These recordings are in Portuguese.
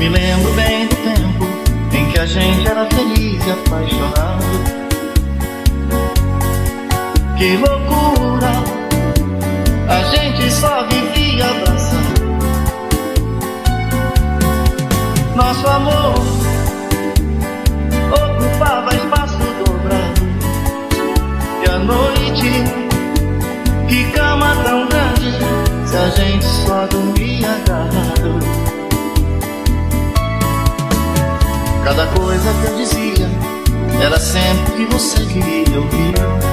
Me lembro bem do tempo em que a gente era feliz e apaixonado. Que loucura, a gente só vivia abraçando. Nosso amor ocupava espaço dobrado. E à noite, que cama tão grande, se a gente só dormia agarrado. Cada coisa que eu dizia era sempre que você queria ouvir.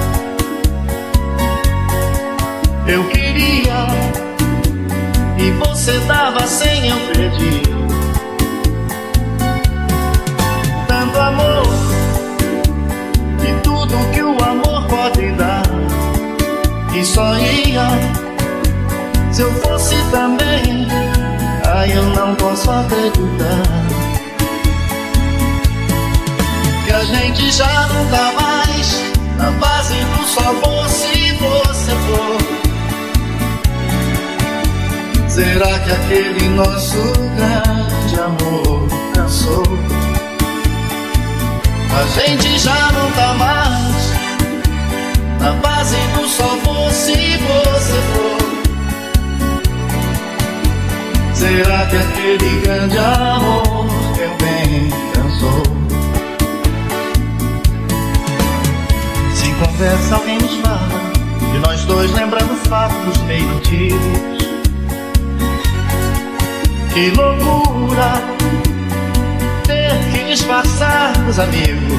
Eu queria e você dava sem eu pedir. Tanto amor e tudo que o amor pode dar. E só ia se eu fosse também. Ai, eu não posso acreditar que a gente já não tá mais na base do só vou se você for. Será que aquele nosso grande amor cansou? A gente já não tá mais na base do só vou se você for. Será que aquele grande amor, meu bem, cansou? Sem conversa alguém nos fala de nós dois lembrando fatos meio antigos. Que loucura ter que disfarçar dos amigos.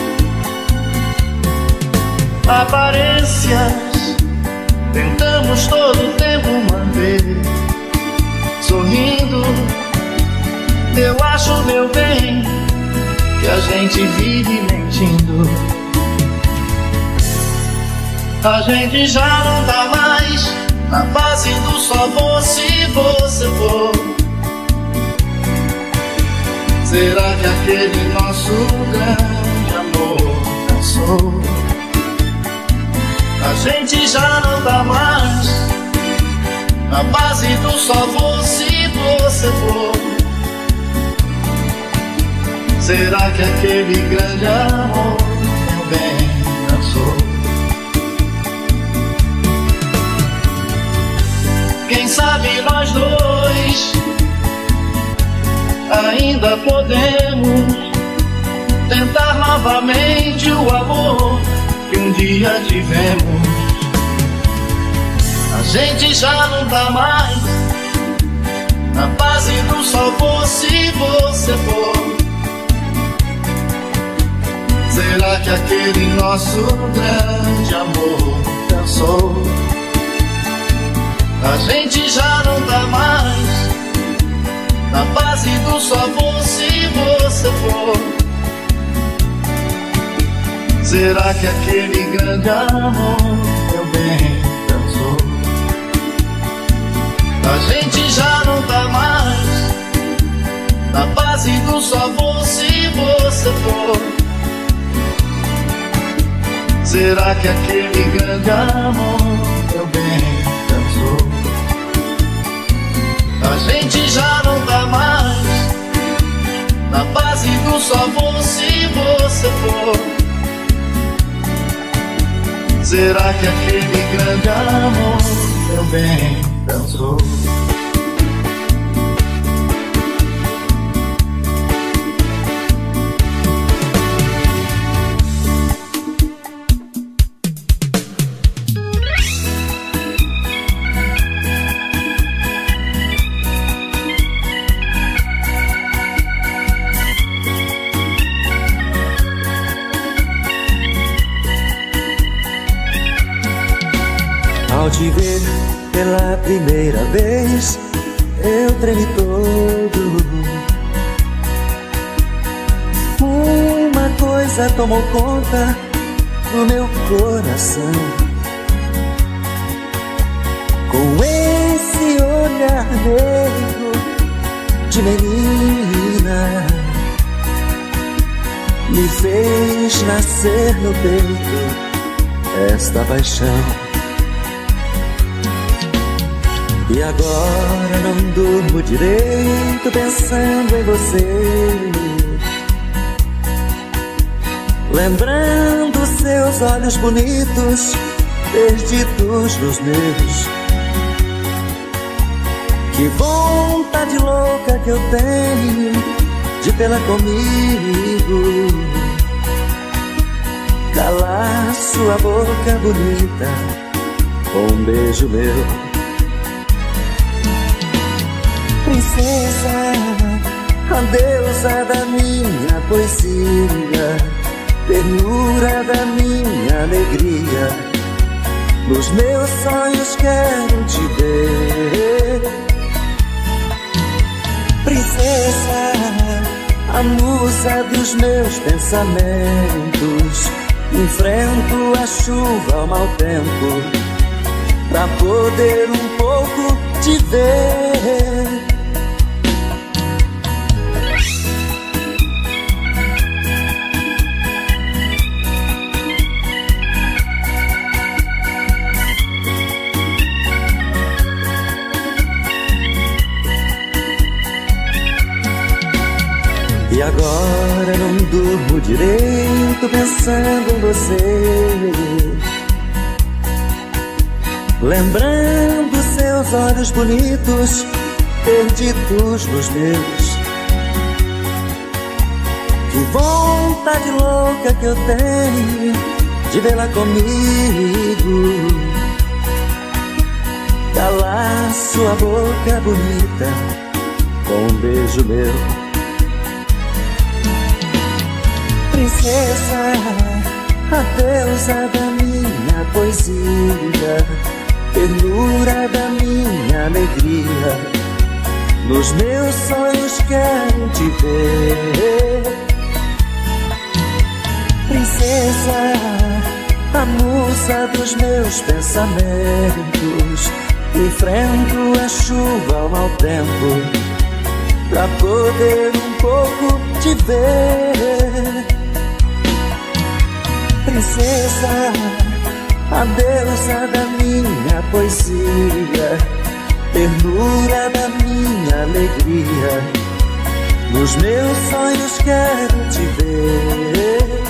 Aparências tentamos todo o tempo manter. Sorrindo, eu acho, meu bem, que a gente vive mentindo. A gente já não tá mais na base do só vou se você for. Será que aquele nosso grande amor cansou? A gente já não tá mais na base do só vou se você for. Será que aquele grande amor, meu bem, cansou? Quem sabe nós dois ainda podemos tentar novamente o amor que um dia tivemos. A gente já não tá mais na base do só vou se você for. Será que aquele nosso grande amor cansou? A gente já não tá mais na base do só vou se você for. Será que aquele grande amor, meu bem, cansou? A gente já não tá mais na base do só vou se você for. Será que aquele grande amor, meu bem, cansou? A gente já não tá mais na base do só vou se você for. Será que aquele grande amor, meu bem, cansou? Ao te ver pela primeira vez, eu tremi todo. Uma coisa tomou conta do meu coração. Com esse olhar negro de menina, me fez nascer no peito esta paixão. E agora não durmo direito pensando em você, lembrando seus olhos bonitos perdidos nos meus. Que vontade louca que eu tenho de tê-la comigo, calar sua boca bonita com um beijo meu. Princesa, a deusa da minha poesia, ternura da minha alegria, nos meus sonhos quero te ver. Princesa, a musa dos meus pensamentos, enfrento a chuva ao mau tempo pra poder um pouco te ver. E agora não durmo direito pensando em você, lembrando seus olhos bonitos perdidos nos meus. Que vontade louca que eu tenho de vê-la comigo, calar sua boca bonita com um beijo meu. Princesa, a deusa da minha poesia, ternura da minha alegria, nos meus sonhos quero te ver. Princesa, a musa dos meus pensamentos, enfrento a chuva ao mau tempo pra poder um pouco te ver. Princesa, a deusa da minha poesia, ternura da minha alegria, nos meus sonhos quero te ver.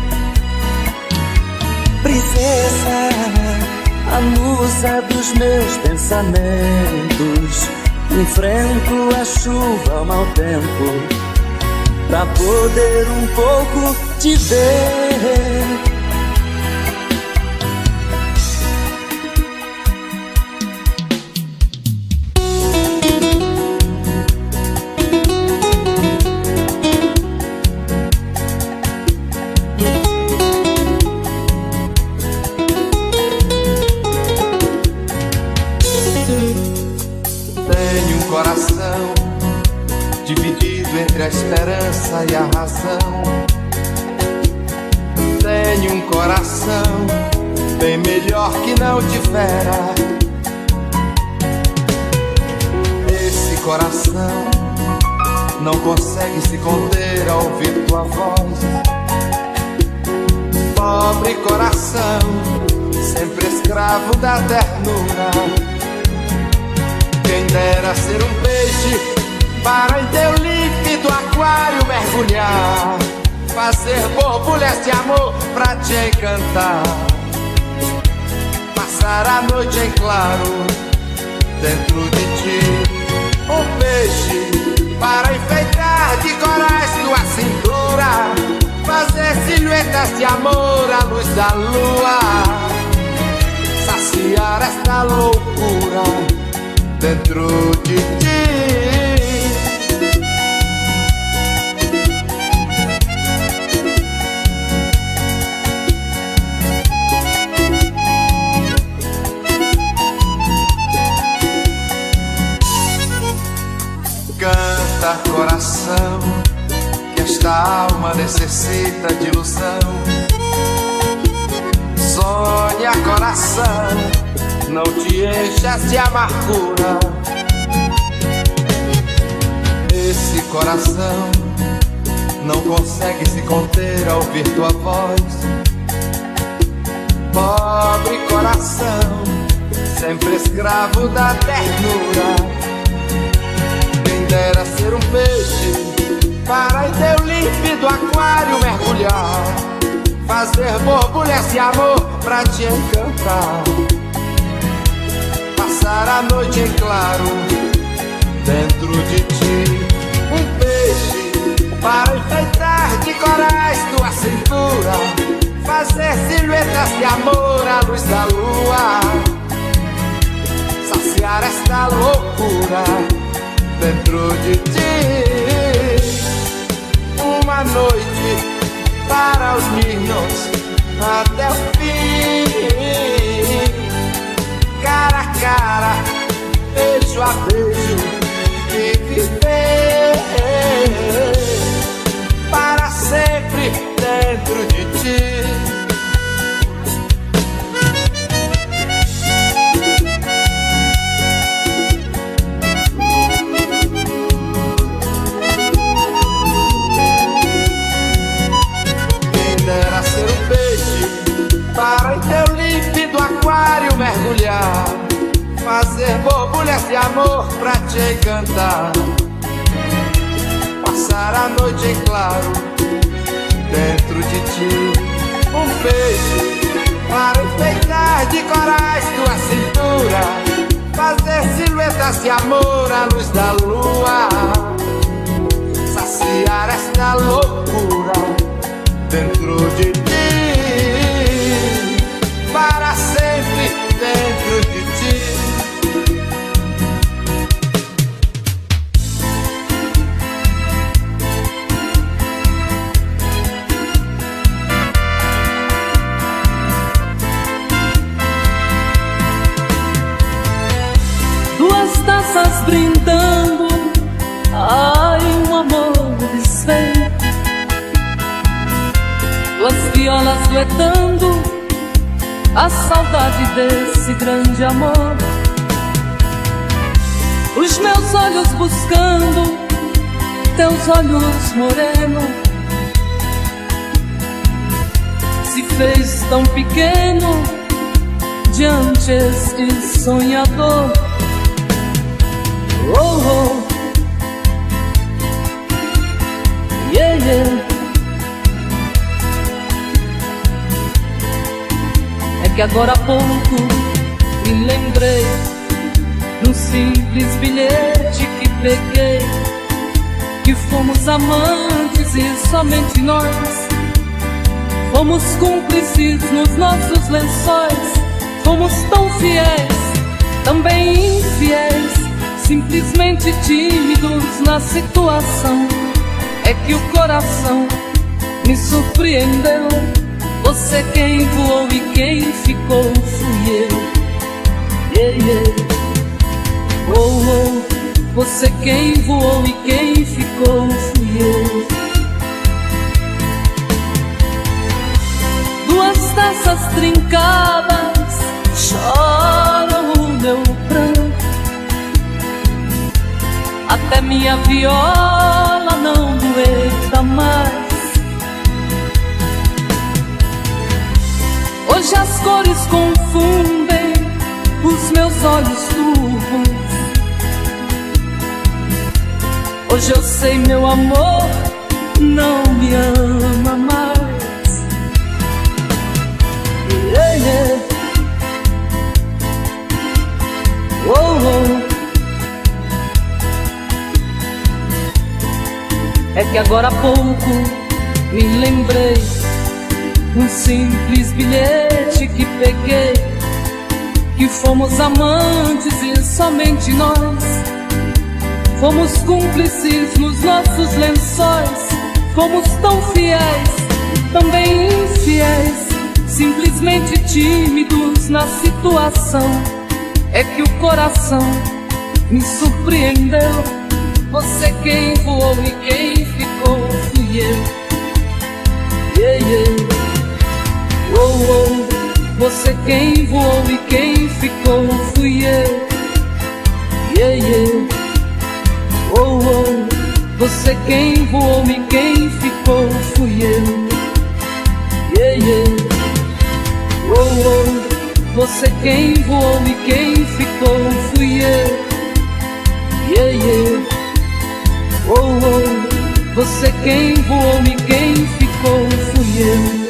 Princesa, a musa dos meus pensamentos, enfrento a chuva ao mau tempo pra poder um pouco te ver. Entre a esperança e a razão, tenho um coração bem melhor que não tivera. Esse coração não consegue se conter ao ouvir tua voz. Pobre coração, sempre escravo da ternura. Quem dera ser um peixe para em teu líquido aquário mergulhar, fazer borbulhas de amor pra te encantar, passar a noite em claro dentro de ti. Um peixe para enfeitar de corais tua cintura, fazer silhuetas de amor à luz da lua, saciar esta loucura dentro de ti. Canta, coração, que esta alma necessita de ilusão. Sonha, coração, não te enchas de amargura. Esse coração não consegue se conter ao ouvir tua voz. Pobre coração, sempre escravo da ternura. Quem dera ser um peixe para em teu límpido aquário mergulhar, fazer borbulhas de amor pra te encantar, passar a noite em claro dentro de ti. Um peixe para enfeitar de corais tua cintura, fazer silhuetas de amor à luz da lua, saciar esta loucura dentro de ti. Uma noite para os meninos até o fim, cara a cara, beijo a beijo, e viver para sempre dentro de ti. Dera ser um peixe para em teu límpido aquário mergulhar, fazer borbulhas de amor pra te encantar, passar a noite em claro dentro de ti. Um peixe para enfeitar de corais tua cintura, fazer silhuetas de amor à luz da lua, saciar esta loucura dentro de ti, para sempre dentro de ti. Duas taças brindando, ai, um amor desfeito. Duas violas duetando a saudade desse grande amor. Os meus olhos buscando teus olhos moreno, se fez tão pequeno diante este sonhador. Oh, oh, yeah, yeah. Que agora há pouco me lembrei num simples bilhete que peguei, que fomos amantes e somente nós fomos cúmplices nos nossos lençóis. Fomos tão fiéis, também infiéis, simplesmente tímidos na situação. É que o coração me surpreendeu. Você quem voou e quem ficou fui eu. Yeah, yeah. Oh, oh. Você quem voou e quem ficou fui eu. Duas taças trincadas choram o meu pranto, até minha viola não aguenta mais. Hoje as cores confundem os meus olhos turvos. Hoje eu sei, meu amor não me ama mais. Yeah, yeah. Oh, oh. É que agora há pouco me lembrei um simples bilhete que peguei, que fomos amantes e somente nós fomos cúmplices nos nossos lençóis. Fomos tão fiéis, também infiéis, simplesmente tímidos na situação. É que o coração me surpreendeu. Você quem voou e quem ficou fui eu. Yeah, yeah. Oh, oh. Você quem voou e quem ficou fui eu. Yeah, yeah. Oh, oh. Você quem voou e quem ficou fui eu. Yeah, yeah. Oh, oh. Você quem voou e quem ficou fui eu. Yeah, yeah. Oh, oh. Você quem voou e quem ficou fui eu.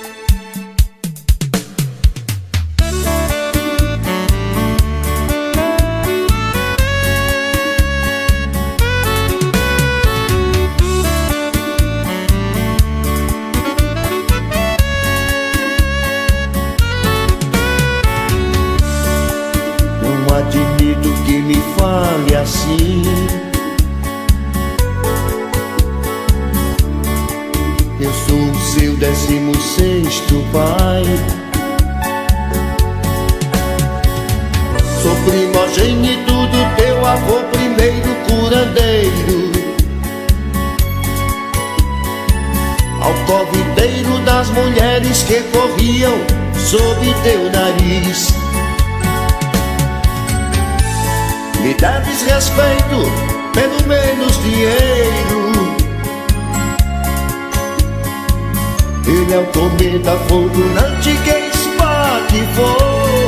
Admito que me fale assim. Eu sou o seu 16º pai. Sou primogênito do teu avô, primeiro curandeiro, alcoviteiro das mulheres que corriam sob teu nariz. Me deves respeito, pelo menos dinheiro. Ele é o cometa fulgurante que espatifou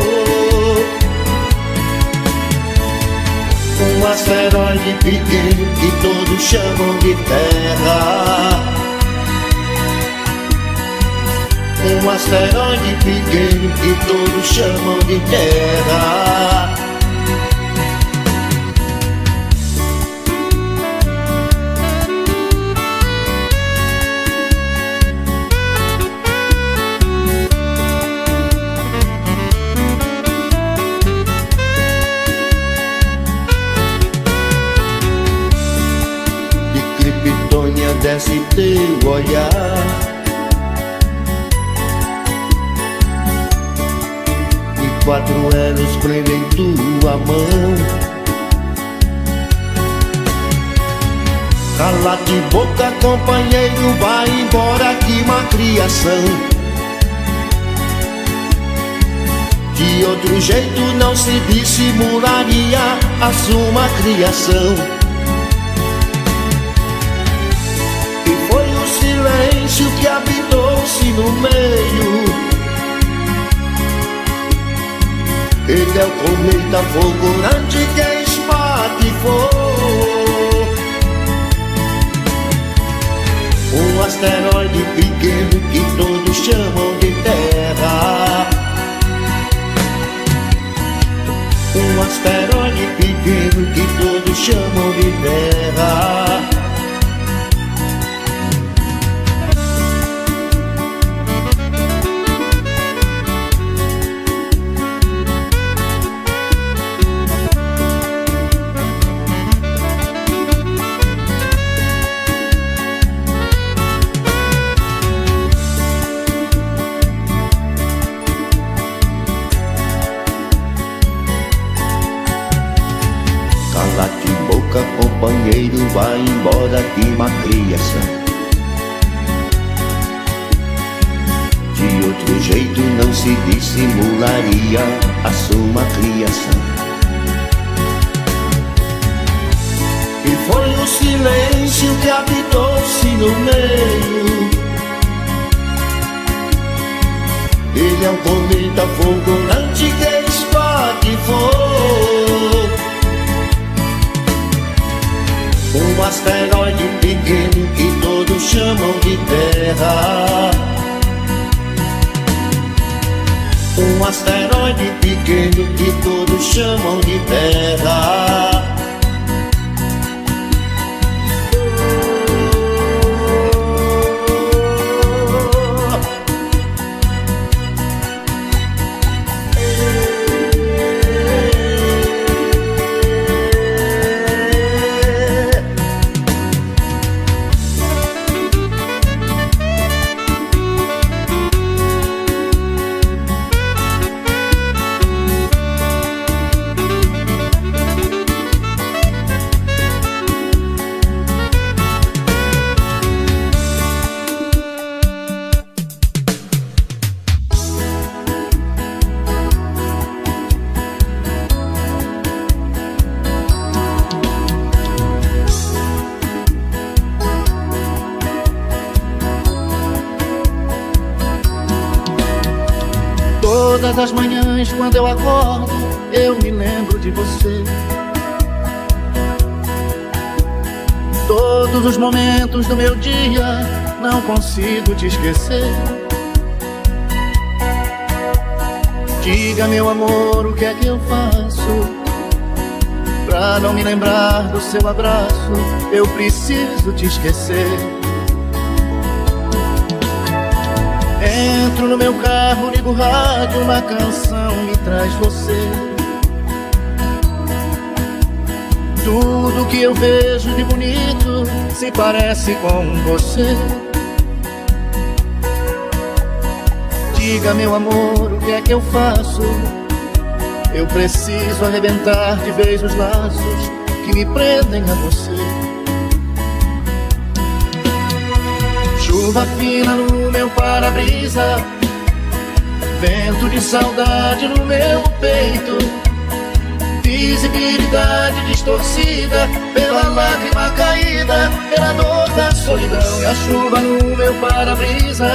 um asteroide pequeno que todos chamam de Terra. Um asteroide pequeno que todos chamam de Terra. Desce teu olhar e 4 elos prendem tua mão. Cala-te boca, companheiro, vai embora que uma criação. De outro jeito não se dissimularia a sua criação. Silêncio que habitou-se no meio. Ele é o cometa fulgurante que espatifou um asteroide pequeno que todos chamam de Terra. Um asteroide pequeno que todos chamam de Terra. Cala-te boca, companheiro, vai embora que uma criação. De outro jeito não se dissimularia a sua criação. E foi o silêncio que habitou-se no meio. Ele é um cometa fulgurante que espatifou um asteroide pequeno que todos chamam de Terra. Um asteroide pequeno que todos chamam de Terra. Todas as manhãs quando eu acordo, eu me lembro de você. Todos os momentos do meu dia, não consigo te esquecer. Diga, meu amor, o que é que eu faço pra não me lembrar do seu abraço? Eu preciso te esquecer. Entro no meu carro, ligo o rádio, uma canção me traz você. Tudo que eu vejo de bonito se parece com você. Diga, meu amor, o que é que eu faço? Eu preciso arrebentar de vez os laços que me prendem a você. Chuva fina no meu para-brisa, vento de saudade no meu peito, visibilidade distorcida pela lágrima caída, pela dor da solidão. E a chuva no meu para-brisa,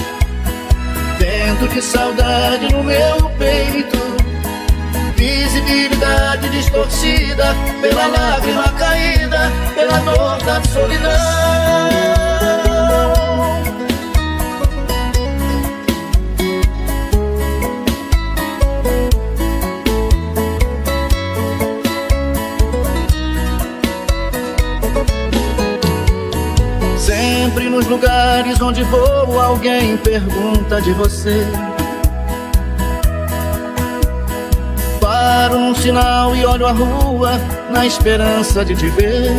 vento de saudade no meu peito, visibilidade distorcida pela lágrima caída, pela dor da solidão. Sempre nos lugares onde vou, alguém pergunta de você. Paro num sinal e olho a rua na esperança de te ver.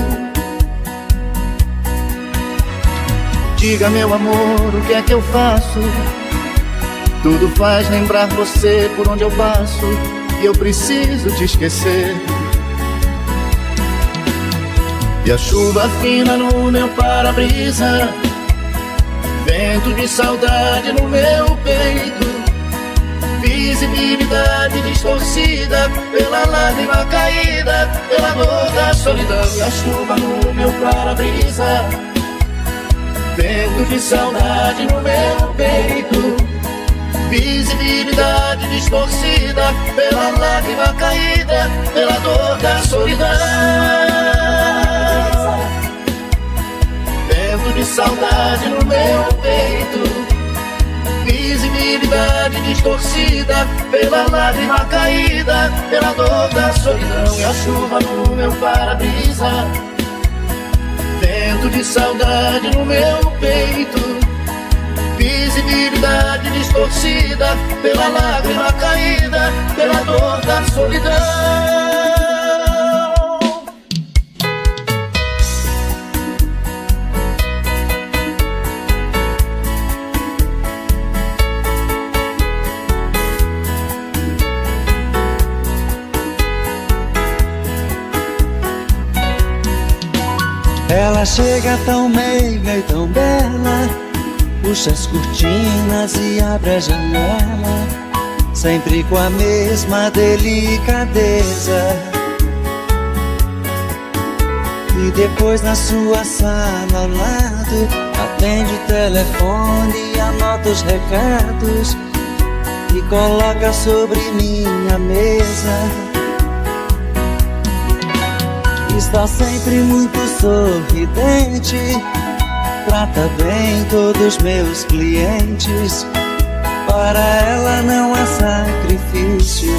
Diga, meu amor, o que é que eu faço? Tudo faz lembrar você por onde eu passo, e eu preciso te esquecer. E a chuva fina no meu para-brisa, vento de saudade no meu peito, visibilidade distorcida pela lágrima caída, pela dor da solidão. E a chuva no meu para-brisa, vento de saudade no meu peito, visibilidade distorcida pela lágrima caída, pela dor da solidão. Vento de saudade no meu peito, visibilidade distorcida pela lágrima caída, pela dor da solidão. E a chuva no meu para-brisa, vento de saudade no meu peito, visibilidade distorcida pela lágrima caída, pela dor da solidão. Ela chega tão meiga e tão bela, puxa as cortinas e abre a janela, sempre com a mesma delicadeza. E depois na sua sala ao lado, atende o telefone e anota os recados e coloca sobre minha mesa. Está sempre muito sorridente, trata bem todos meus clientes, para ela não há sacrifício.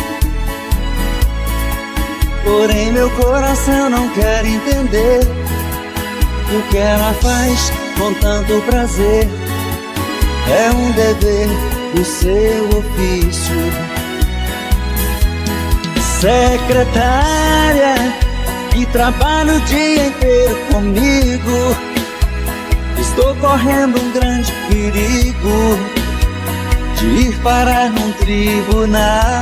Porém meu coração não quer entender o que ela faz com tanto prazer. É um dever do seu ofício. Secretária que trabalha o dia inteiro comigo, estou correndo um grande perigo de ir parar num tribunal.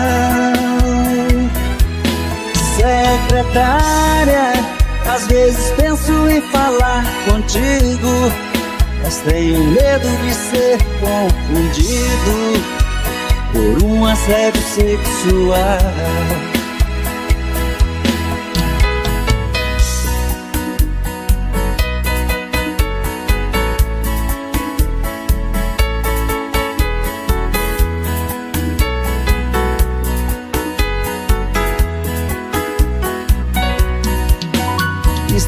Secretária, às vezes penso em falar contigo, mas tenho medo de ser confundido por um assédio sexual.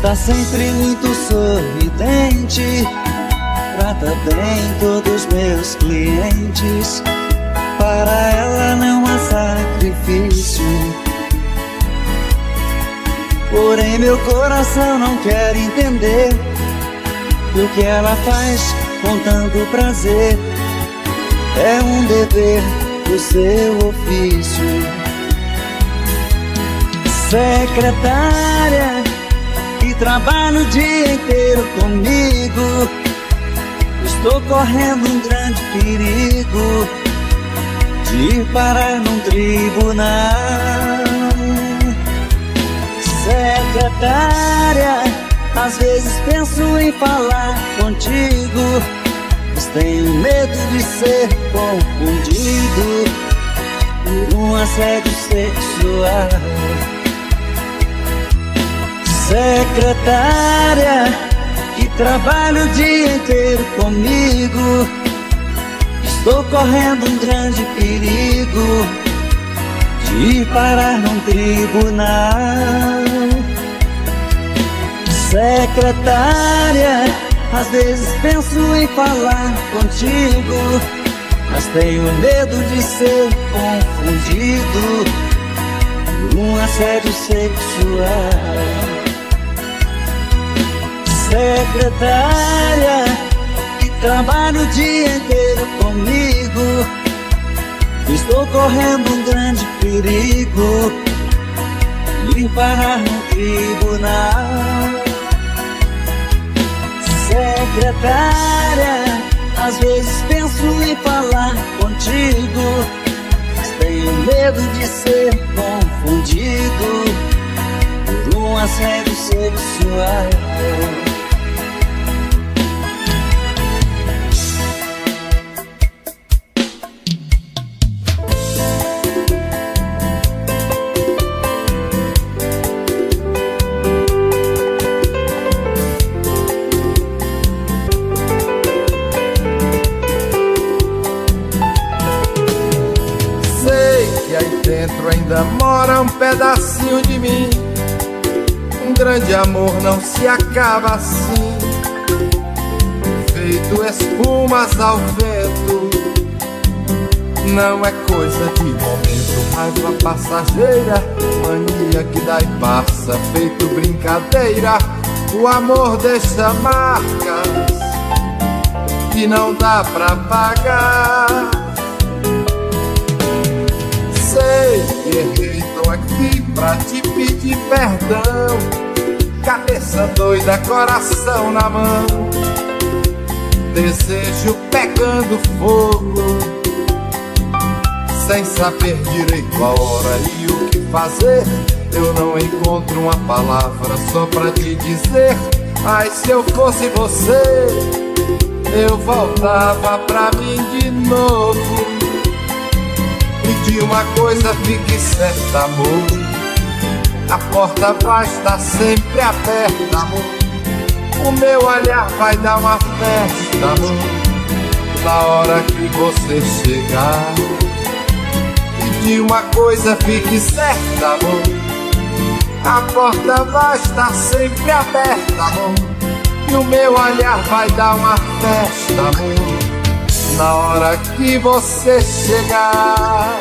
Está sempre muito sorridente, trata bem todos meus clientes. Para ela não há sacrifício, porém meu coração não quer entender o que ela faz com tanto prazer. É um dever do seu ofício. Secretária que trabalha o dia inteiro comigo, estou correndo um grande perigo de ir parar num tribunal. Secretária, às vezes penso em falar contigo, mas tenho medo de ser confundido por um assédio sexual. Secretária, que trabalha o dia inteiro comigo, estou correndo um grande perigo de ir parar num tribunal. Secretária, às vezes penso em falar contigo, mas tenho medo de ser confundido por um assédio sexual. Secretária, que trabalha o dia inteiro comigo, estou correndo um grande perigo de ir parar no tribunal. Secretária, às vezes penso em falar contigo, mas tenho medo de ser confundido por um assédio sexual. Ainda mora um pedacinho de mim. Um grande amor não se acaba assim, feito espumas ao vento. Não é coisa de momento, raiva passageira, mania que dá e passa, feito brincadeira. O amor deixa marcas que não dá pra pagar. Sei que errei, tô aqui pra te pedir perdão. Cabeça doida, coração na mão, desejo pegando fogo, sem saber direito a hora e o que fazer. Eu não encontro uma palavra só pra te dizer: ai, se eu fosse você, eu voltava pra mim de novo. E de uma coisa fique certa, amor, a porta vai estar sempre aberta, amor. O meu olhar vai dar uma festa, amor, na hora que você chegar. E de uma coisa fique certa, amor, a porta vai estar sempre aberta, amor. E o meu olhar vai dar uma festa, amor, na hora que você chegar.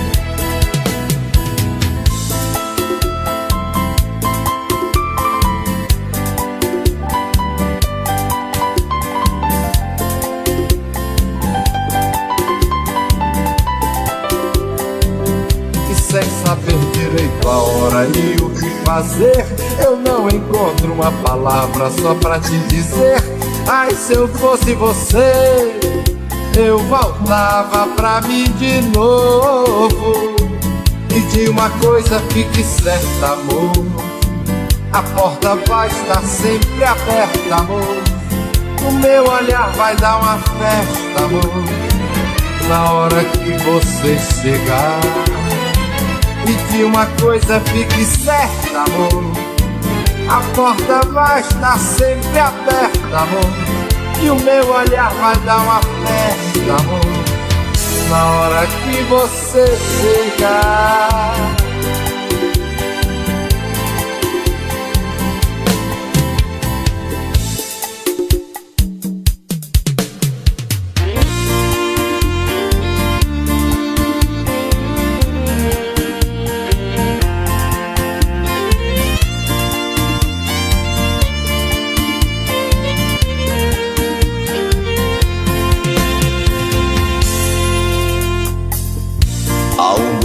E sem saber direito a hora e o que fazer, eu não encontro uma palavra só pra te dizer: ai, se eu fosse você, eu voltava pra mim de novo. E de uma coisa fique certa, amor, a porta vai estar sempre aberta, amor. O meu olhar vai dar uma festa, amor, na hora que você chegar. E de uma coisa fique certa, amor, a porta vai estar sempre aberta, amor. E o meu olhar vai dar uma festa, amor, na hora que você chegar.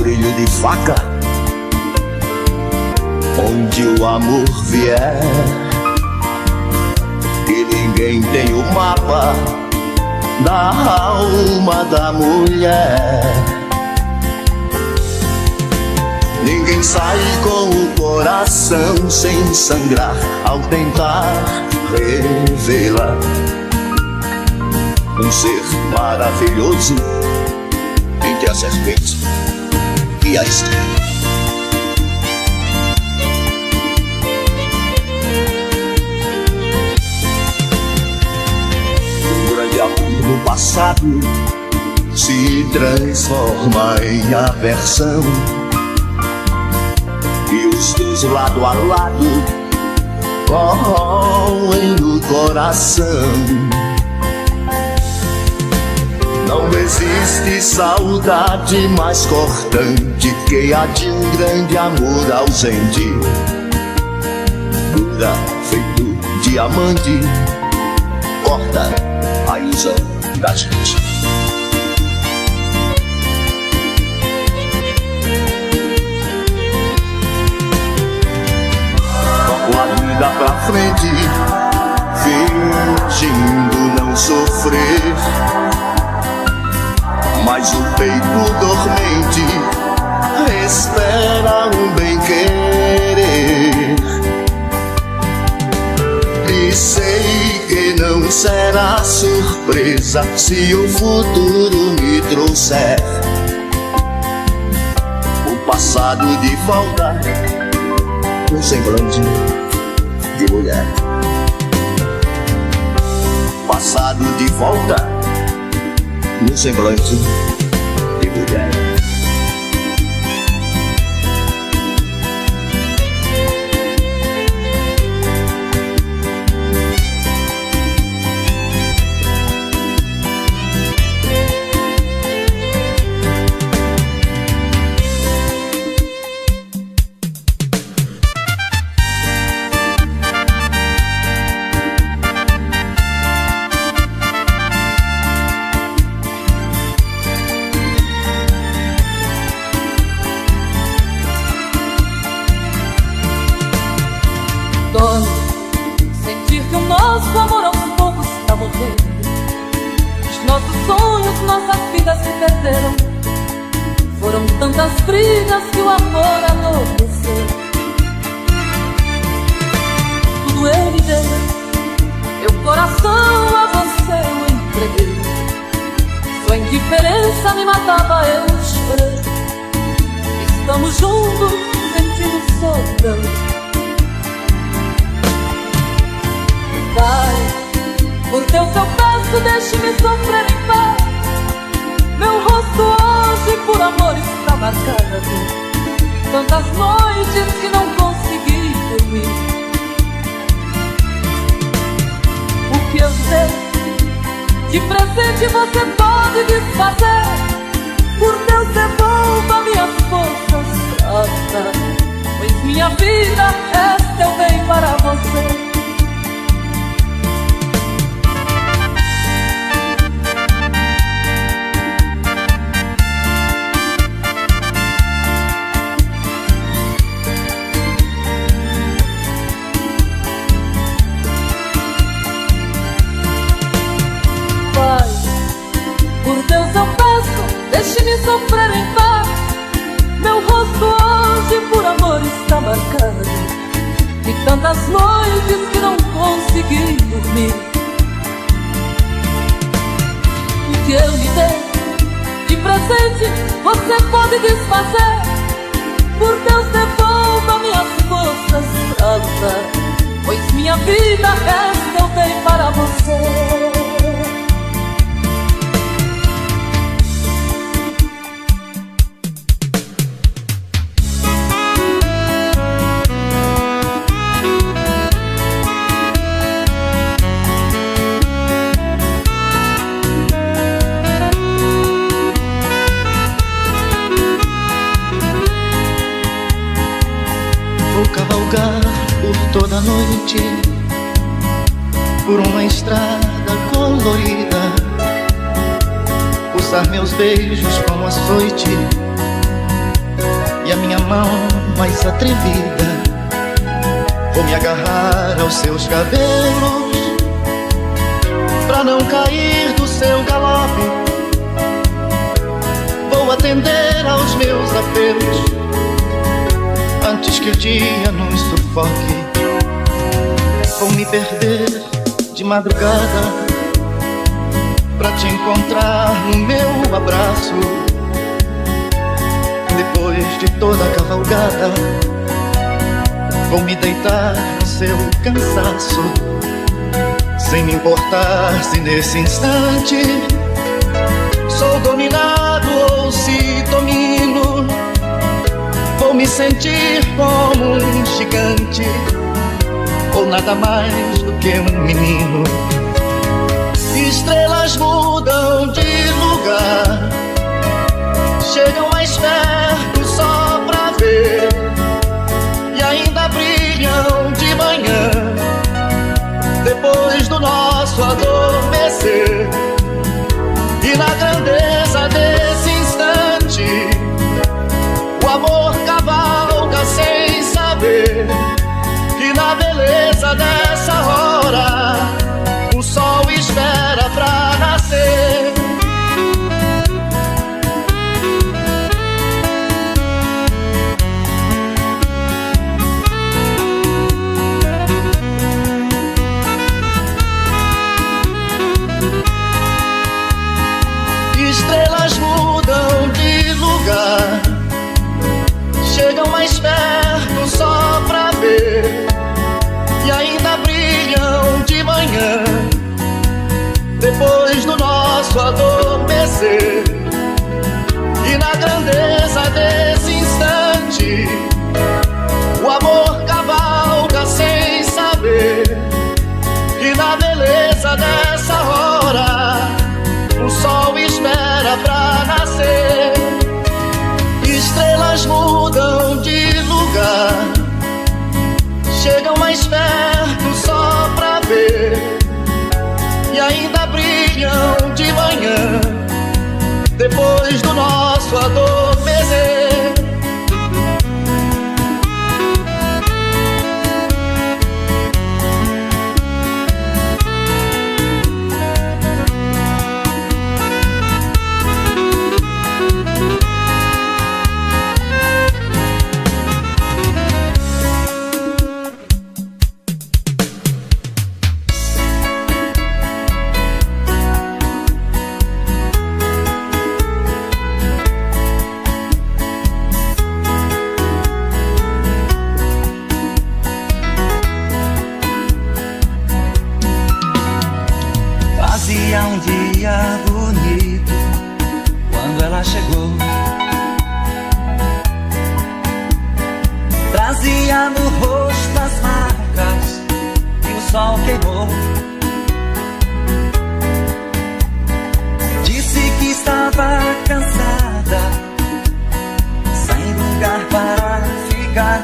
filho de faca, onde o amor vier. E ninguém tem o mapa da alma da mulher. Ninguém sai com o coração sem sangrar ao tentar revelar um ser maravilhoso entre a serpente e a estrela. Um grande amor no passado se transforma em aversão, e os dois lado a lado corroem no coração. Não existe saudade mais cortante que a de um grande amor ausente. Dura feito diamante, corta a ilusão da gente. Toco a vida pra frente, fingindo não sofrer, mas o peito dormente espera um bem-querer. E sei que não será surpresa se o futuro me trouxer o passado de volta, um semblante de mulher. Passado de volta, no semblante de mulher. Dói sentir que o nosso amor aos poucos está morrendo. Os nossos sonhos, nossas vidas se perderam. Foram tantas brigas que o amor adormeceu. Tudo eu lhe dei, meu coração a você eu entreguei. Sua indiferença me matava, eu chorei. Estamos juntos, sentindo solidão. Pai, por Deus eu peço, deixe-me sofrer em paz. Meu rosto hoje por amor está marcado. Tantas noites que não consegui dormir. O que eu dei de presente você pode desfazer. Por Deus devolva minhas forças fracas, pois minha vida esta eu dei para você. Deixe-me sofrer em paz. Meu rosto hoje por amor está marcado. De tantas noites que não consegui dormir. O que eu lhe dei de presente você pode desfazer. Por Deus devolva minhas forças fracas, pois minha vida esta eu dei para você. Cavalgar por toda a noite, por uma estrada colorida, usar meus beijos como açoite e a minha mão mais atrevida. Vou me agarrar aos seus cabelos pra não cair do seu galope. Vou atender aos meus apelos antes que o dia nos sufoque. Vou me perder de madrugada pra te encontrar no meu abraço. Depois de toda a cavalgada, vou me deitar no seu cansaço, sem me importar se nesse instante sou dominado ou se domino. Vou me sentir como um gigante ou nada mais do que um menino. Estrelas mudam de lugar, chegam mais perto só pra ver, e ainda brilham de manhã, depois do nosso adormecer. E na grandeza desse instante, o amor cavalga sem saber que na beleza dessa hora o sol espera pra nascer. Estrelas mudam de lugar, chegam mais perto só pra ver, e ainda brilham de manhã, depois do nosso adormecer. E na grandeza desse instante, o amor cavalga sem saber que na beleza dessa hora o sol espera pra nascer. Estrelas mudam de lugar, chegam mais perto só pra ver, e ainda brilham de manhã, depois do nosso adormecer. Um dia bonito quando ela chegou, trazia no rosto as marcas que o sol queimou. Disse que estava cansada, sem lugar para ficar.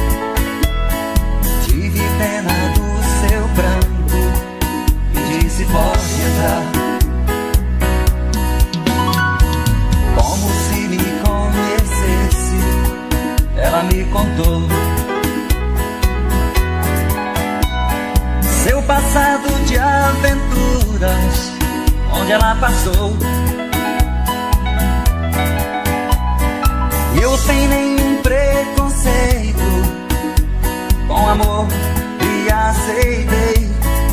Tive pena do seu pranto e disse: pode entrar. Como se me conhecesse, ela me contou seu passado de aventuras, onde ela passou. Eu sem nenhum preconceito, com amor e aceitei.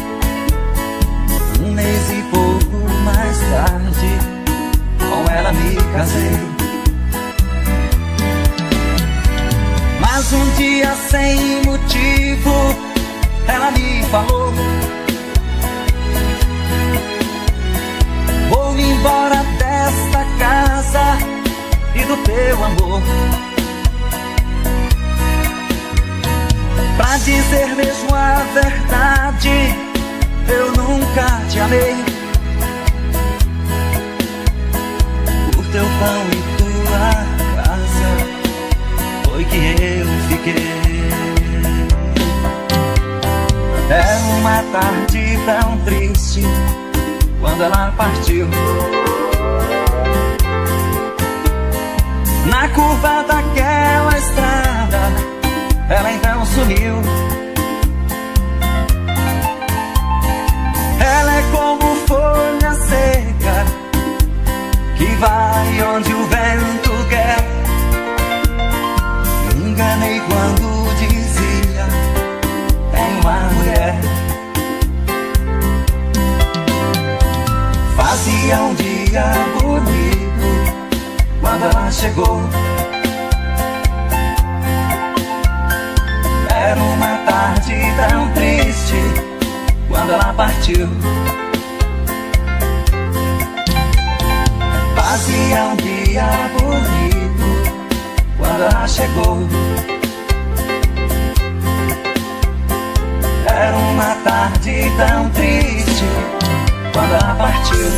Um mês e pouco mais tarde, com ela me casei. Mas um dia sem motivo, ela me falou: vou embora desta casa e do teu amor. Pra dizer mesmo a verdade, eu nunca te amei. Por teu pão e tua casa foi que eu fiquei. É uma tarde tão triste quando ela partiu. Na curva daquela ela então sumiu. Ela é como folha seca que vai onde o vento quer. Me enganei quando dizia tem uma mulher. Fazia um dia bonito quando ela chegou. Era uma tarde tão triste quando ela partiu. Fazia um dia bonito quando ela chegou. Era uma tarde tão triste quando ela partiu.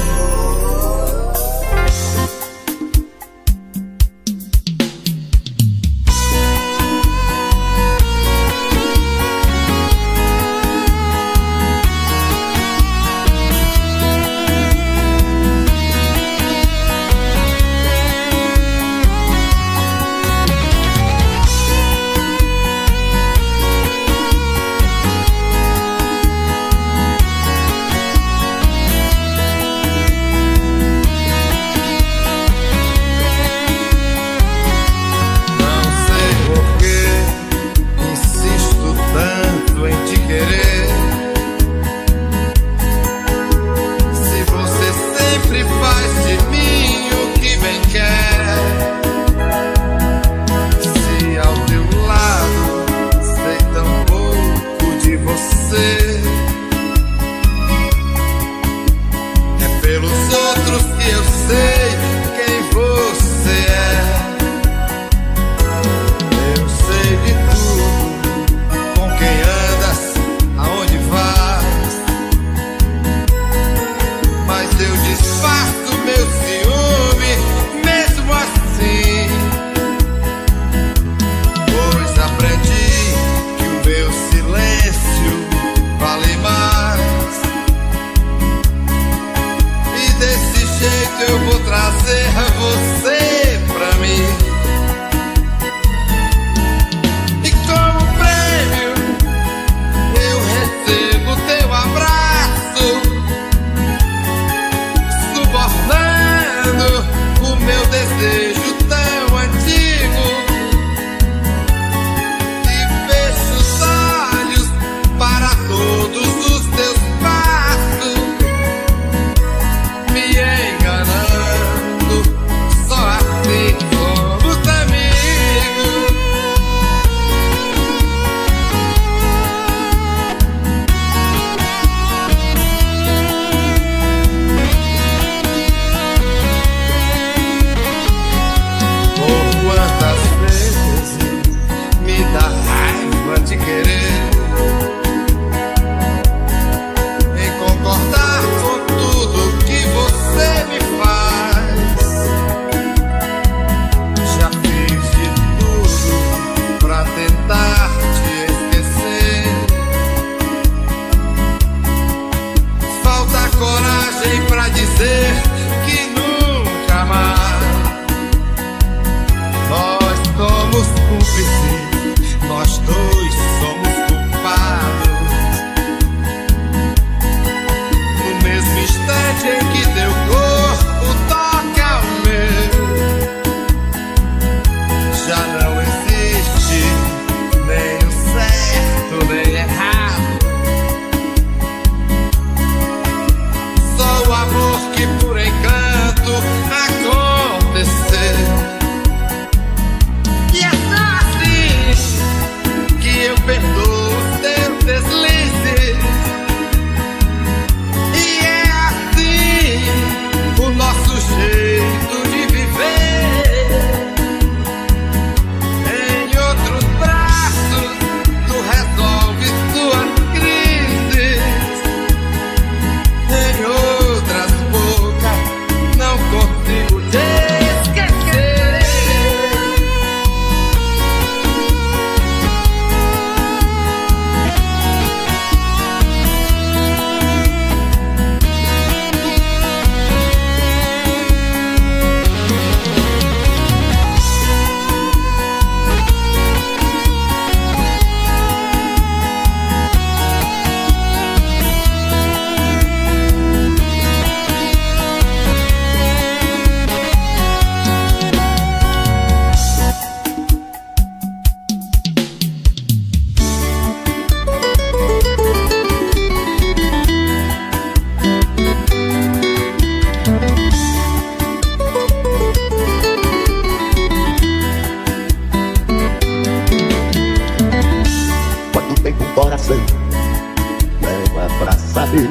saber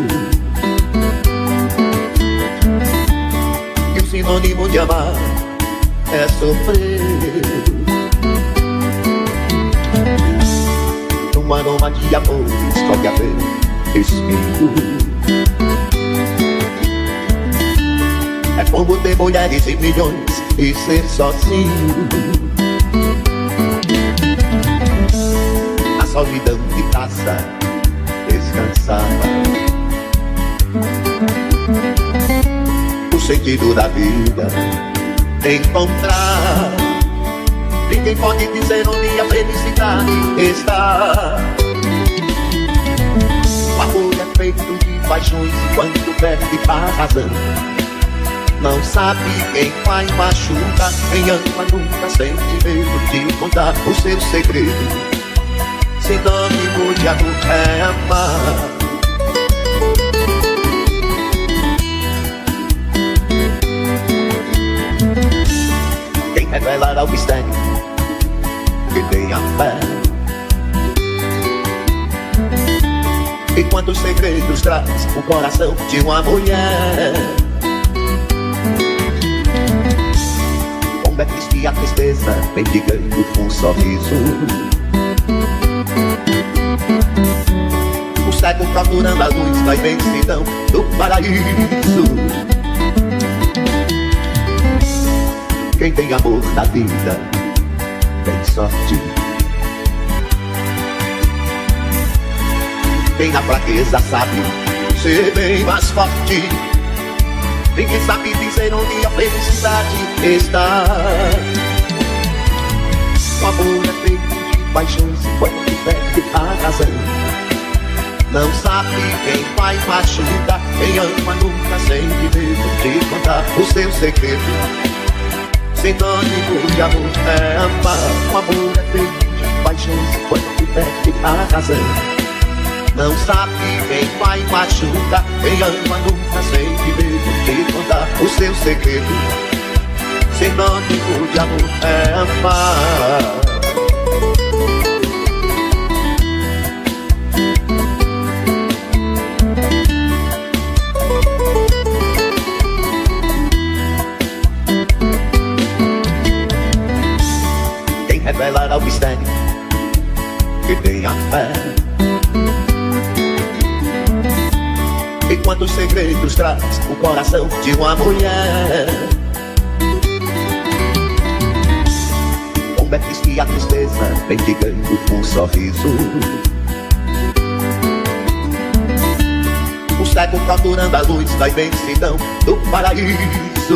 que o sinônimo de amar é sofrer. Num aroma de amor escolhe a ver respiro. É como ter mulheres e milhões e ser sozinho. A solidão de casa descansava. O sentido da vida encontrar. Ninguém pode dizer onde a felicidade está. O amor é feito de paixões e quando perde a razão não sabe quem vai machucar. Quem ama nunca sente medo de contar o seu segredo. Sinônimo de amor é amar. Quem revela o mistério que tem a fé. E quantos segredos traz o coração de uma mulher. Como é triste a tristeza mendigando um sorriso. O cego procurando a luz da imensidão do paraíso. Quem tem amor na vida tem sorte. Quem na fraqueza sabe ser bem mais forte. Ninguém sabe dizer onde a felicidade está. O amor é feito de paixões e quando perde a razão não sabe quem vai machucar. Quem ama nunca sente medo de contar o seu segredo. Sinônimo de amor é amar. O amor é feito de paixões e quando perde a razão não sabe quem vai machucar. Quem ama nunca sente medo de contar o seu segredo. Sinônimo de amor é amar. Quem revela o mistério que tem a fé. E quantos segredos traz o coração de uma mulher. Como é triste a tristeza mendigando um sorriso. O cego procurando a luz da imensidão do paraíso.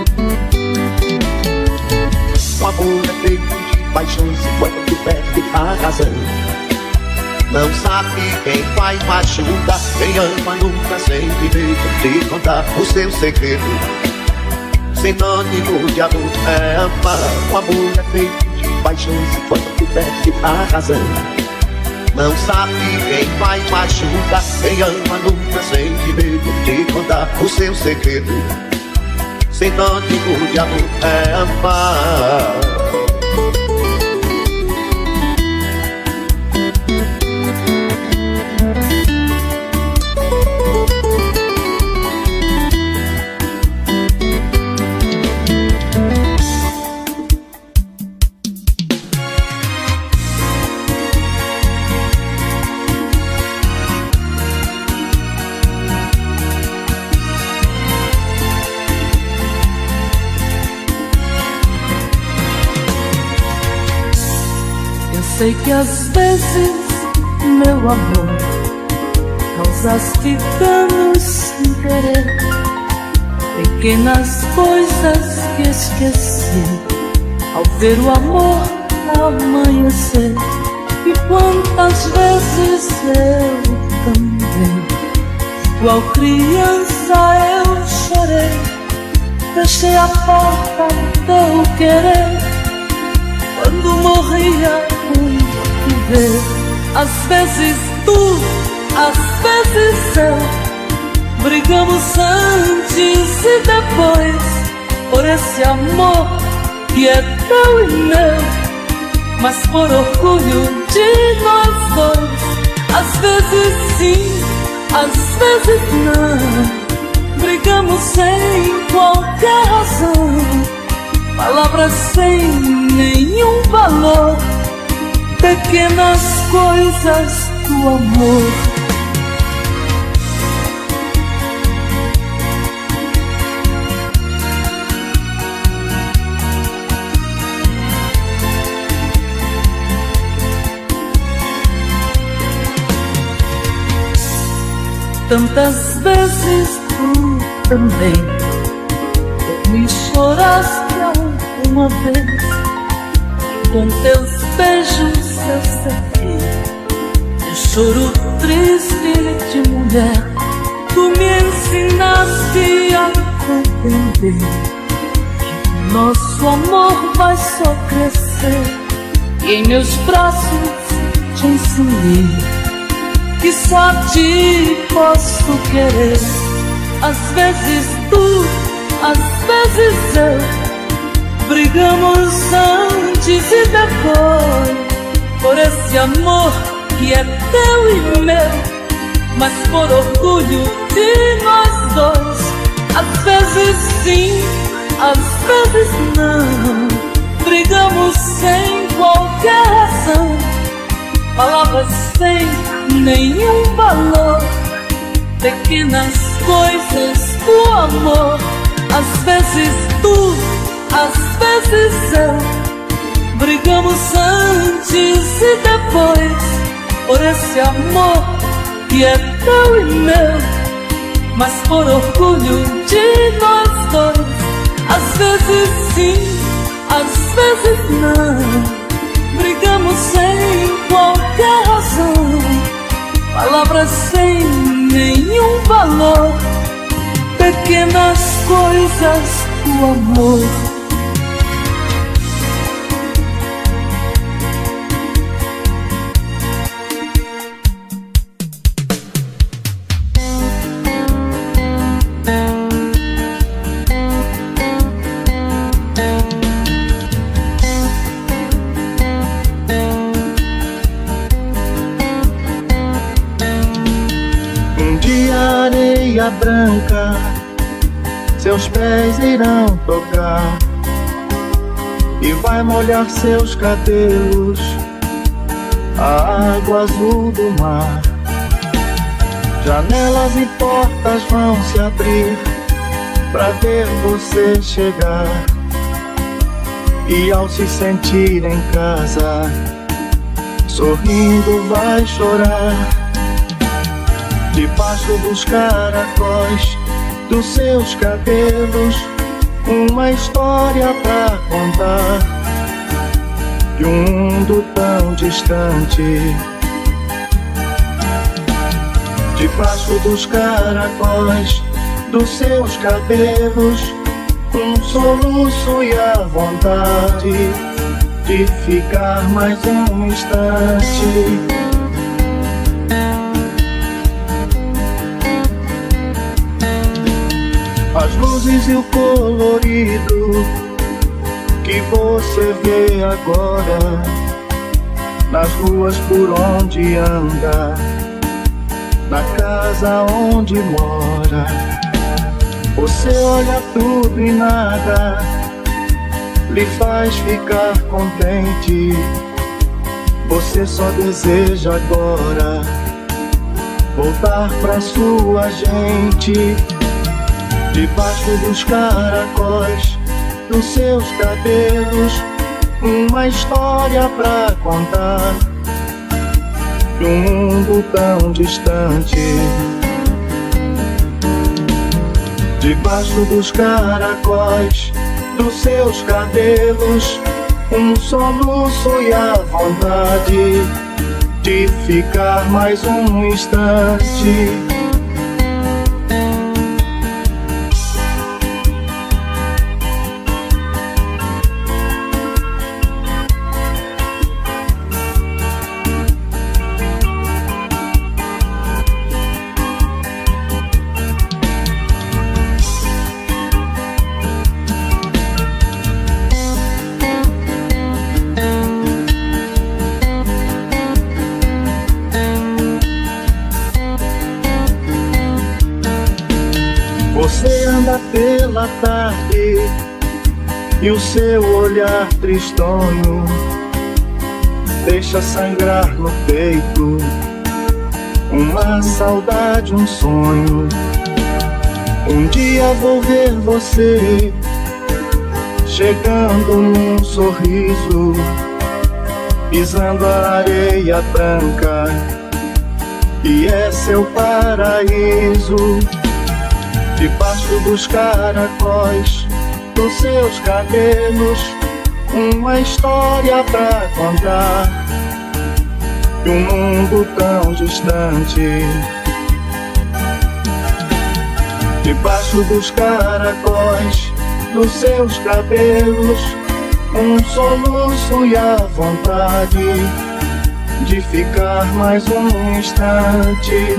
O amor é feito de paixões e quando perde a razão não sabe quem vai machucar. Quem ama nunca sente medo de contar o seu segredo. Sinônimo de amor é amar. O amor é feito de paixões e quando perde a razão não sabe quem vai machucar. Quem ama nunca sente medo de contar o seu segredo. Sinônimo de amor é amar. Sei que às vezes, meu amor, causaste danos sem querer. Pequenas coisas que esqueci ao ver o amor amanhecer. E quantas vezes eu também, igual criança, eu chorei. Fechei a porta do teu querer quando morria por ver. Às vezes tu, às vezes eu, brigamos antes e depois por esse amor que é teu e meu, mas por orgulho de nós dois. Às vezes sim, às vezes não. Brigamos sem qualquer razão, palavras sem nenhum valor, pequenas coisas do amor. Tantas vezes tu também me choraste alguma vez, com teus beijos eu sequei o choro triste de mulher. Tu me ensinaste a compreender que nosso amor vai só crescer, e em meus braços te ensinei que só a ti posso querer. Às vezes tu, às vezes eu, brigamos antes e depois, por esse amor que é teu e meu, mas por orgulho de nós dois. Às vezes sim, às vezes não, brigamos sem qualquer razão, palavras sem nenhum valor, pequenas coisas do amor. Às vezes tu, às vezes eu, brigamos antes e depois, por esse amor que é teu e meu, mas por orgulho de nós dois. Às vezes sim, às vezes não, brigamos sem qualquer razão, palavras sem nenhum valor, pequenas coisas do amor. Branca, seus pés irão tocar e vai molhar seus cabelos, a água azul do mar. Janelas e portas vão se abrir pra ver você chegar, e ao se sentir em casa, sorrindo vai chorar. Debaixo dos caracóis dos seus cabelos, uma história pra contar de um mundo tão distante. Debaixo dos caracóis dos seus cabelos, um soluço e a vontade de ficar mais um instante. As luzes e o colorido que você vê agora nas ruas por onde anda, na casa onde mora. Você olha tudo e nada lhe faz ficar contente. Você só deseja agora voltar pra sua gente. Debaixo dos caracóis dos seus cabelos, uma história pra contar de um mundo tão distante. Debaixo dos caracóis dos seus cabelos, um soluço e a vontade de ficar mais um instante. da tarde e o seu olhar tristonho deixa sangrar no peito uma saudade, um sonho. Um dia vou ver você chegando num sorriso, pisando a areia branca que é seu paraíso. Debaixo dos caracóis dos seus cabelos, uma história pra contar de um mundo tão distante. Debaixo dos caracóis dos seus cabelos, um soluço e a vontade de ficar mais um instante.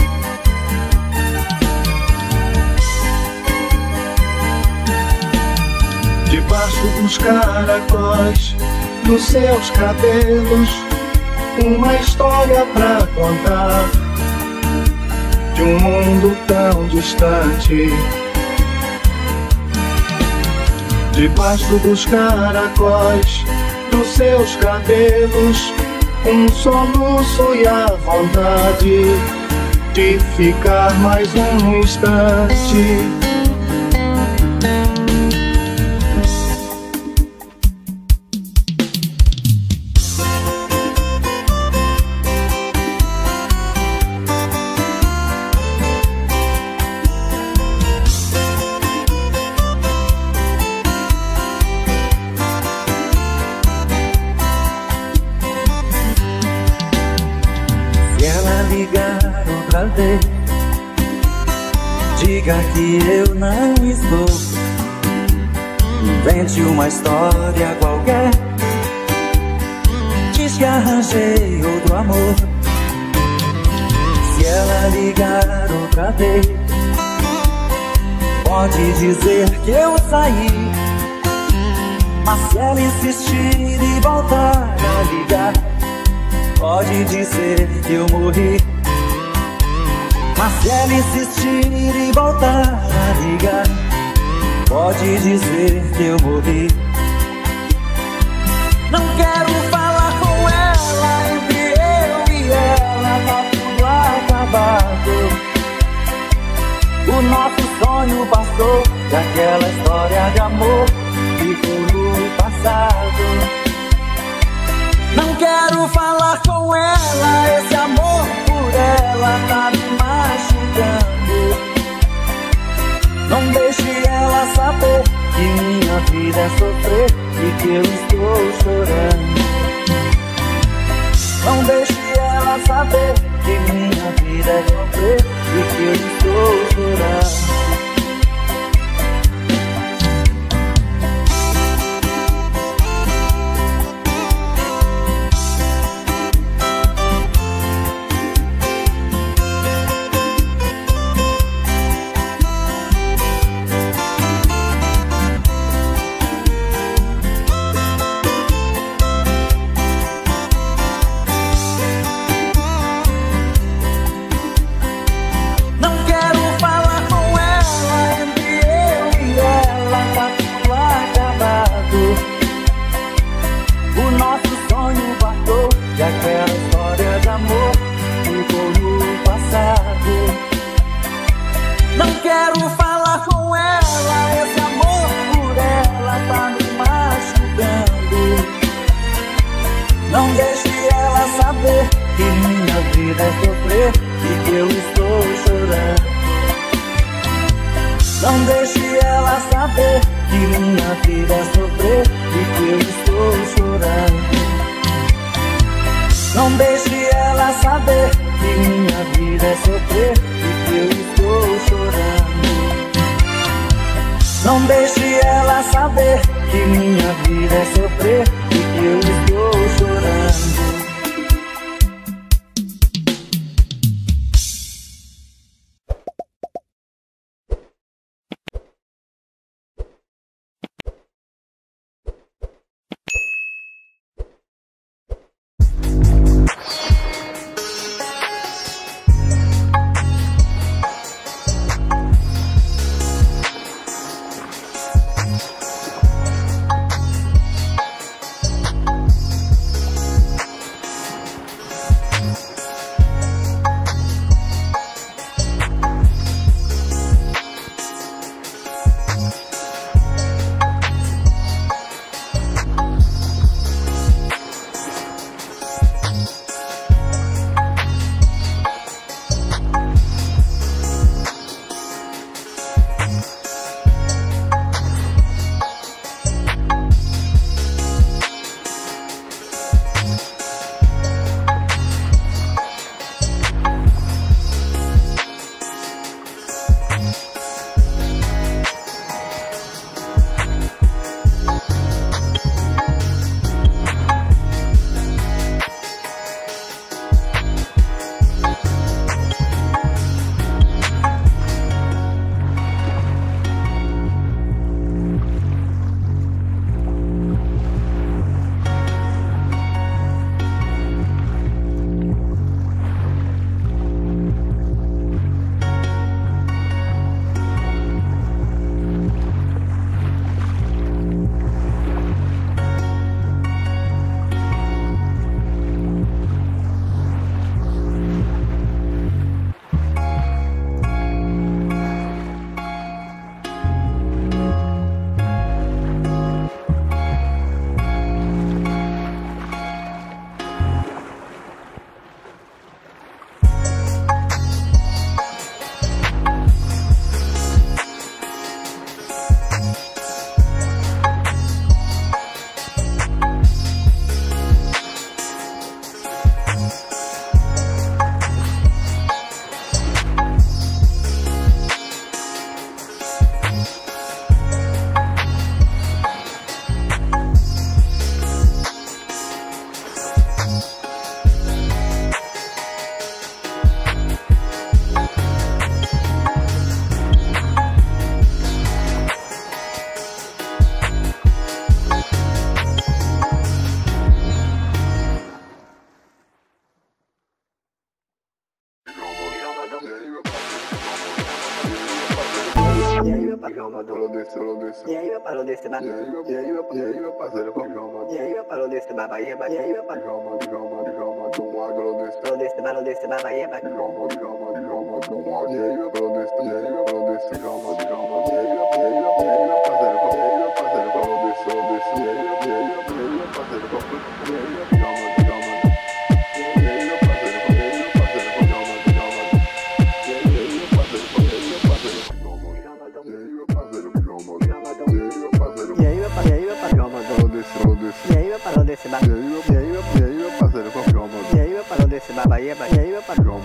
Debaixo dos caracóis dos seus cabelos, uma história pra contar de um mundo tão distante. Debaixo dos caracóis dos seus cabelos, um soluço e a vontade de ficar mais um instante. Diga que eu não estou. Invente uma história qualquer, diz que arranjei outro amor. Se ela ligar outra vez, pode dizer que eu saí. Mas se ela insistir e voltar a ligar, pode dizer que eu morri. Mas se ela insistir e voltar a ligar, pode dizer que eu morri. Não quero falar com ela, entre eu e ela tá tudo acabado. O nosso sonho passou, e aquela história de amor ficou no passado. Não quero falar com ela, esse amor por ela tá me machucando. Não deixe ela saber que minha vida é sofrer e que eu estou chorando. Não deixe ela saber que minha vida é sofrer e que eu estou chorando. E aí meu parou desse bar. E aí meu parceiro com Joma. E aí meu parou desse bar Bahia. E aí meu parou desse bar Bahia. Joma. E aí meu parou desse Joma. E aí meu parceiro com Bahia, e aí meu parou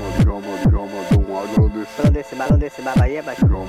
desse bar Bahia,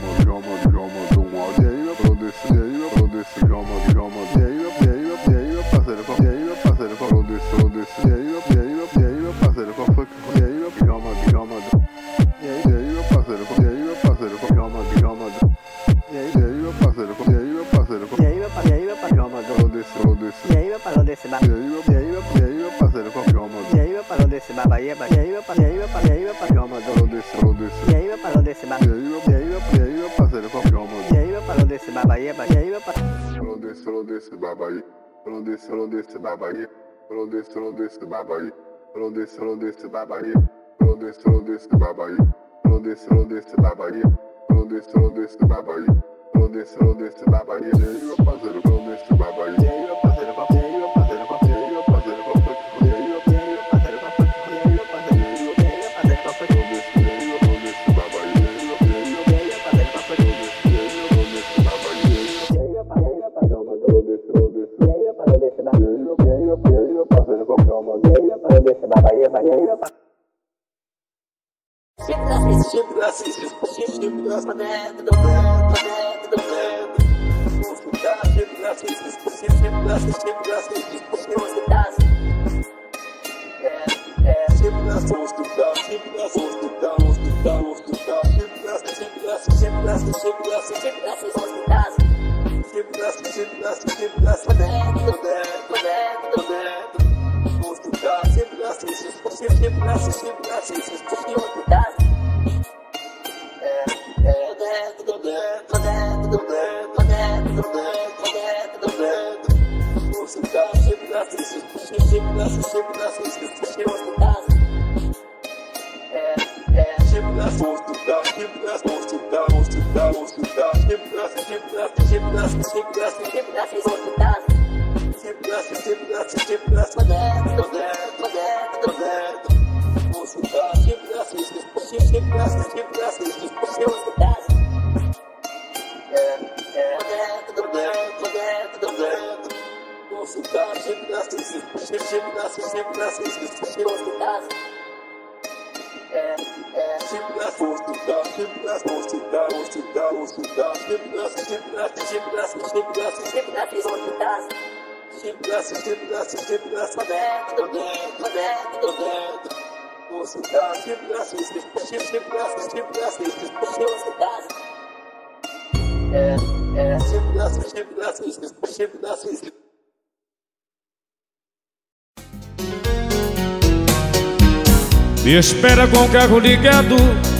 Me espera com o carro ligado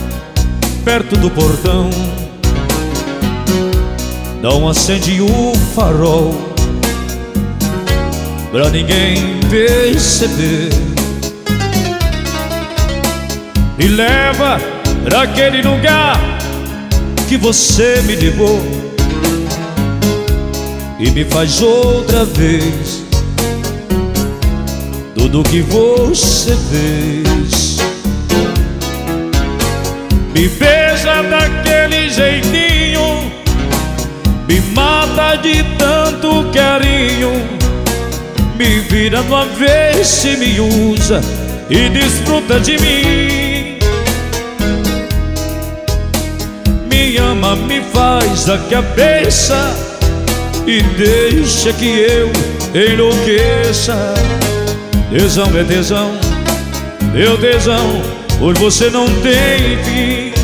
perto do portão. Não acende o farol pra ninguém perceber. Me leva pra aquele lugar que você me levou e me faz outra vez tudo que você fez. Me beija daquele jeitinho, me mata de tanto carinho, me vira do avesso e me usa e desfruta de mim. Me ama, me faz a cabeça e deixa que eu enlouqueça. Tesão é tesão, meu tesão por você não tem fim.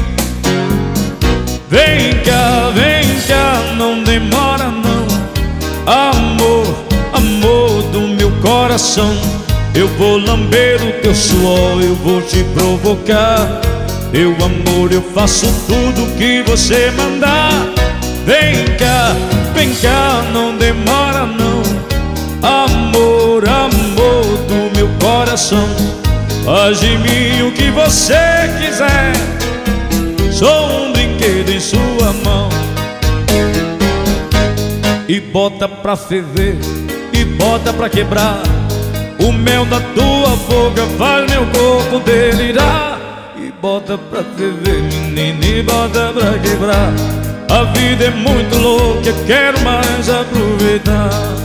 Vem cá, não demora não. Amor, amor do meu coração, eu vou lamber o teu suor, eu vou te provocar. Meu amor, eu faço tudo que você mandar. vem cá, não demora não. Amor, amor do meu coração, faz de mim o que você quiser. Sou um brinquedo em sua mão. E bota pra ferver, e bota pra quebrar. O mel da tua boca faz meu corpo delirar. E bota pra ferver, menina, e bota pra quebrar. A vida é muito louca, eu quero mais aproveitar.